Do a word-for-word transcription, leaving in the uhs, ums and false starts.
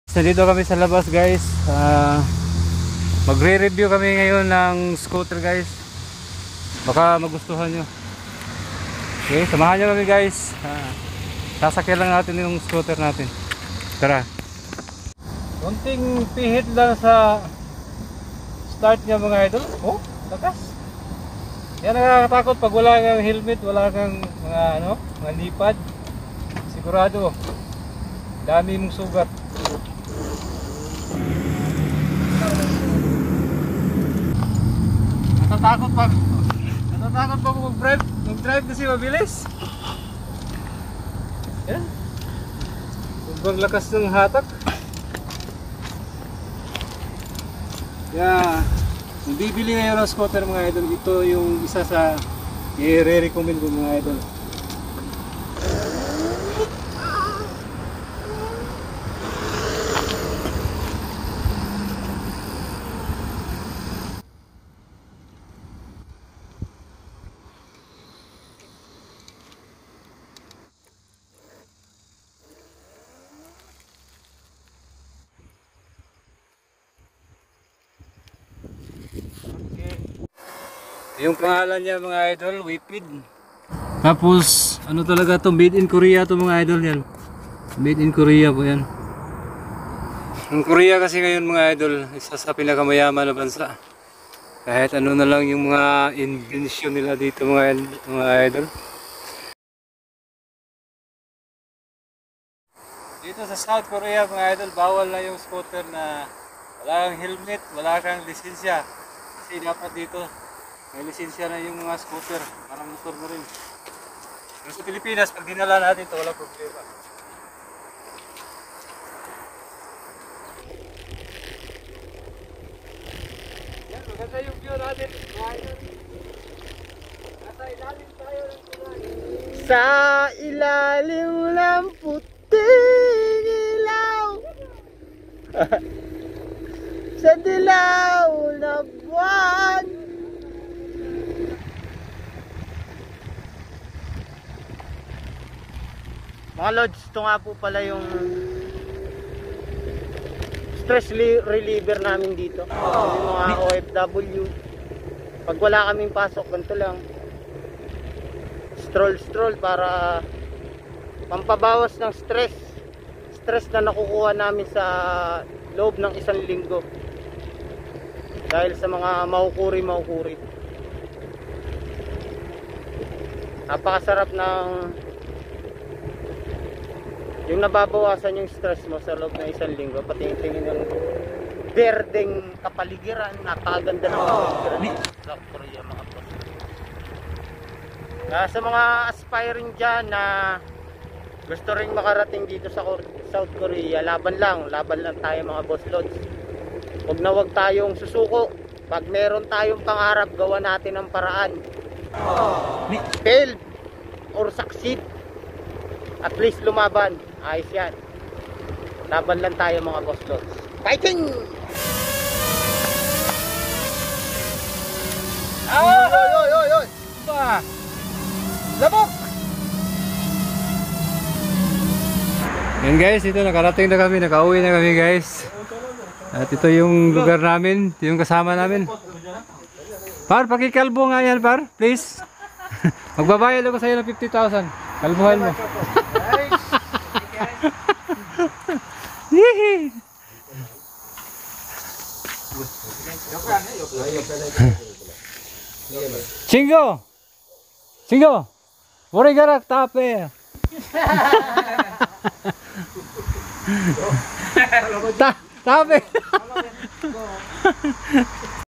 Nandito kami sa labas guys. uh, Magre-review kami ngayon ng scooter guys. Baka magustuhan nyo. Okay, samahan nyo kami guys. uh, Sasakyan lang natin yung scooter natin. Tara. Kunting pihit lang sa start niya mga idol. Oh, lakas. Yan nakakatakot pag wala kang helmet, wala kang mga ano, mga lipad. Sigurado dami mong sugat. Natatakot pag natatakot pag mag-drive, mag-drive kasi mabilis. Yan. Sobrang lakas ng hatak. Yeah. Kung bibili ngayon ng scooter mga idol, ito yung isa sa i-re-recommend ko mga idol. Yung pangalan niya mga idol, Whipped. Tapos ano talaga to, made in Korea to mga idol yan. Made in Korea po yan. Ang Korea kasi ngayon mga idol, isa sa pinakamayaman na bansa. Kahit ano na lang yung mga invention nila dito mga, mga idol. Dito sa South Korea mga idol, bawal na yung scooter na wala kang helmet, wala kang lisensya. Kasi dapat dito may lisensya na yung mga scooter, parang motor na rin. Pero sa Pilipinas, pag dinala natin ito, wala problema. Yan, maganda yung view natin. Nasa ilalim tayo ng tulay. Sa ilalim ng puting ilaw. Sa dilaw na buwan. Mga lods, ito nga po pala yung stress reliever namin dito. Yung mga O F W. Pag wala kaming pasok, ganito lang. Stroll stroll para pampabawas ng stress. Stress na nakukuha namin sa loob ng isang linggo. Dahil sa mga maukuri-maukuri. Napakasarap ng yung nababawasan yung stress mo sa loob ng isang linggo, pati tingin ng berdeng kapaligiran, napakaganda ng kapaligiran sa Korea mga boss. Kaya sa mga aspiring dyan na gusto ring makarating dito sa South Korea, laban lang, laban lang tayo mga boss lods. Huwag na huwag tayong susuko. Pag meron tayong pangarap, gawa natin ang paraan. Fail or succeed, at least lumaban. Ayos yan. Laban lang tayo mga boss lods. Fighting! Ah! Oy, oy, oy, oy! Ba! Labok! Yan guys, ito nakarating na kami, nakauwi na kami guys. At ito yung lugar namin, ito yung kasama namin. Par, pakikalbo nga yan par, please. Magbabayad ako sa'yo ng fifty thousand. Kalbuhan mo. Chingo! Chingo! Wari garak tape! Ta tape!